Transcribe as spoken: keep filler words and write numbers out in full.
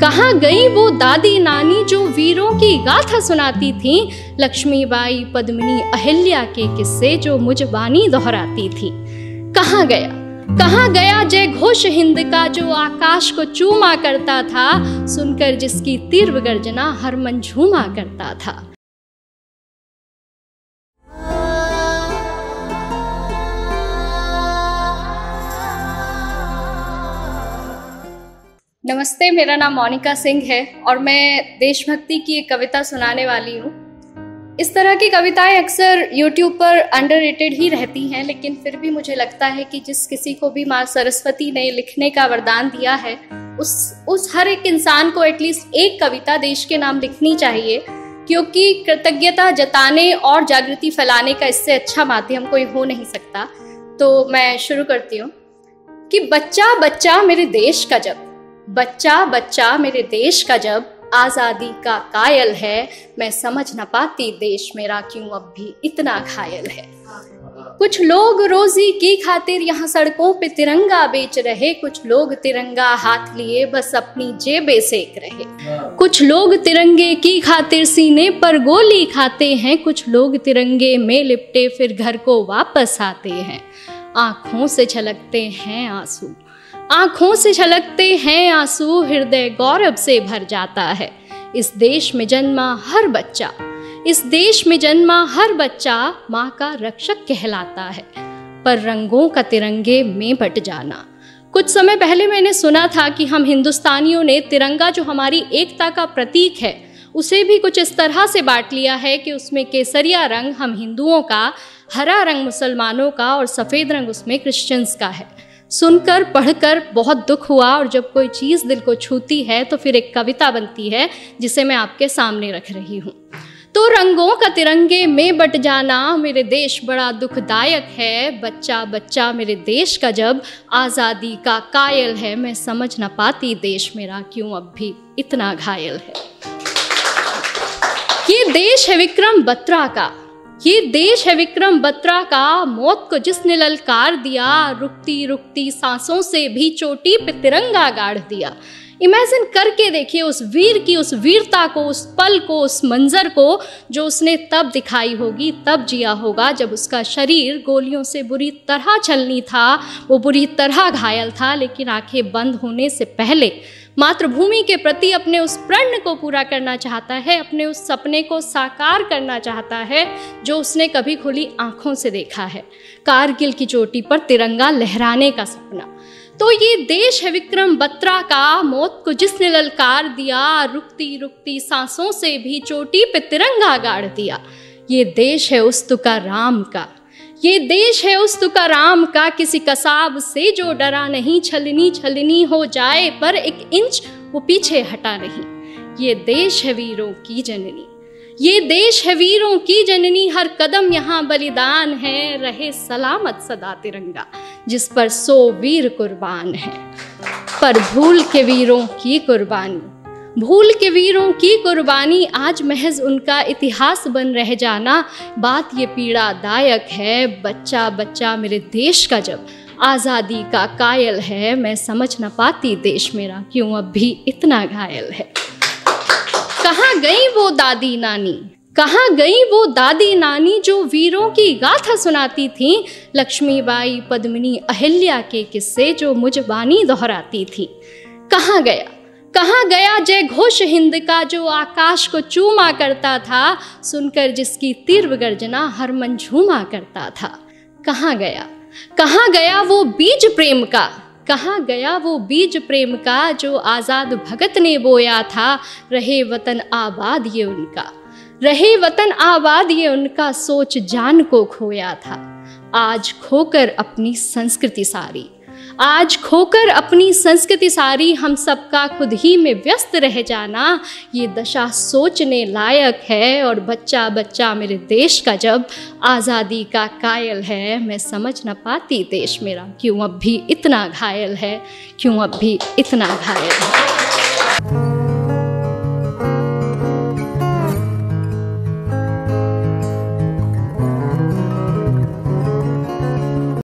कहाँ गई वो दादी नानी जो वीरों की गाथा सुनाती थीं, लक्ष्मीबाई, पद्मिनी, अहिल्या के किस्से जो मुझ बानी दोहराती थी। कहाँ गया कहाँ गया जय घोष हिंद का जो आकाश को चूमा करता था, सुनकर जिसकी तीव्र गर्जना हर मन झूमा करता था। नमस्ते, मेरा नाम मोनिका सिंह है और मैं देशभक्ति की एक कविता सुनाने वाली हूँ। इस तरह की कविताएं अक्सर यूट्यूब पर अंडररेटेड ही रहती हैं, लेकिन फिर भी मुझे लगता है कि जिस किसी को भी माँ सरस्वती ने लिखने का वरदान दिया है, उस उस हर एक इंसान को एटलीस्ट एक कविता देश के नाम लिखनी चाहिए, क्योंकि कृतज्ञता जताने और जागृति फैलाने का इससे अच्छा माध्यम कोई हो नहीं सकता। तो मैं शुरू करती हूँ कि बच्चा बच्चा मेरे देश का जब, बच्चा बच्चा मेरे देश का जब आज़ादी का कायल है, मैं समझ न पाती देश मेरा क्यों अब भी इतना घायल है। कुछ लोग रोजी की खातिर यहाँ सड़कों पे तिरंगा बेच रहे, कुछ लोग तिरंगा हाथ लिए बस अपनी जेबें सेक रहे। कुछ लोग तिरंगे की खातिर सीने पर गोली खाते हैं, कुछ लोग तिरंगे में लिपटे फिर घर को वापस आते हैं। आँखों से छलकते हैं आंसू, आँखों से छलकते हैं आंसू, हृदय गौरव से भर जाता है। इस देश में जन्मा हर बच्चा, इस देश में जन्मा हर बच्चा माँ का रक्षक कहलाता है। पर रंगों का तिरंगे में बट जाना। कुछ समय पहले मैंने सुना था कि हम हिंदुस्तानियों ने तिरंगा जो हमारी एकता का प्रतीक है, उसे भी कुछ इस तरह से बांट लिया है कि उसमें केसरिया रंग हम हिंदुओं का, हरा रंग मुसलमानों का और सफ़ेद रंग उसमें क्रिश्चियंस का है। सुनकर पढ़कर बहुत दुख हुआ, और जब कोई चीज़ दिल को छूती है तो फिर एक कविता बनती है जिसे मैं आपके सामने रख रही हूँ। तो रंगों का तिरंगे में बट जाना मेरे देश बड़ा दुखदायक है, बच्चा बच्चा मेरे देश का जब आज़ादी का कायल है, मैं समझ न पाती देश मेरा क्यों अब भी इतना घायल है। ये देश है विक्रम बत्रा का, ये देश है विक्रम बत्रा का, मौत को जिसने ललकार दिया, रुकती रुकती सांसों से भी चोटी पे तिरंगा गाड़ दिया। इमेजिन करके देखिए उस वीर की उस वीरता को, उस पल को, उस मंजर को जो उसने तब दिखाई होगी, तब जिया होगा जब उसका शरीर गोलियों से बुरी तरह छलनी था, वो बुरी तरह घायल था, लेकिन आंखें बंद होने से पहले मातृभूमि के प्रति अपने उस प्रण को पूरा करना चाहता है, अपने उस सपने को साकार करना चाहता है जो उसने कभी खुली आंखों से देखा है, कारगिल की चोटी पर तिरंगा लहराने का सपना। तो ये देश है विक्रम बत्रा का, मौत को जिसने ललकार दिया, रुकती रुकती सांसों से भी चोटी पे तिरंगा गाड़ दिया। ये देश है उस तुकाराम का, ये देश है उस तुकाराम का, किसी कसाब से जो डरा नहीं, छलनी छलनी हो जाए पर एक इंच वो पीछे हटा नहीं। ये देश है वीरों की जननी, ये देश है वीरों की जननी, हर कदम यहाँ बलिदान है, रहे सलामत सदा तिरंगा जिस पर सौ वीर कुर्बान है। पर भूल के वीरों की कुर्बानी, भूल के वीरों की कुर्बानी, आज महज उनका इतिहास बन रह जाना, बात ये पीड़ादायक है। बच्चा बच्चा मेरे देश का जब आज़ादी का कायल है, मैं समझ न पाती देश मेरा क्यों अब भी इतना घायल है। कहाँ गई वो दादी नानी, कहाँ गई वो दादी नानी जो वीरों की गाथा सुनाती थीं, लक्ष्मीबाई, पद्मिनी, अहिल्या के किस्से जो मुझ बानी दोहराती थी। कहाँ गया कहाँ गया जय घोष हिंद का जो आकाश को चूमा करता था, सुनकर जिसकी तीव्र गर्जना हर मन झूमा करता था। कहाँ गया कहाँ गया वो बीज प्रेम का, कहाँ गया वो बीज प्रेम का जो आज़ाद भगत ने बोया था, रहे वतन आबाद ये उनका, रहे वतन आबाद ये उनका, सोच जान को खोया था। आज खोकर अपनी संस्कृति सारी, आज खोकर अपनी संस्कृति सारी, हम सबका खुद ही में व्यस्त रह जाना, ये दशा सोचने लायक है। और बच्चा बच्चा मेरे देश का जब आज़ादी का कायल है, मैं समझ न पाती देश मेरा क्यों अब भी इतना घायल है, क्यों अब भी इतना घायल है।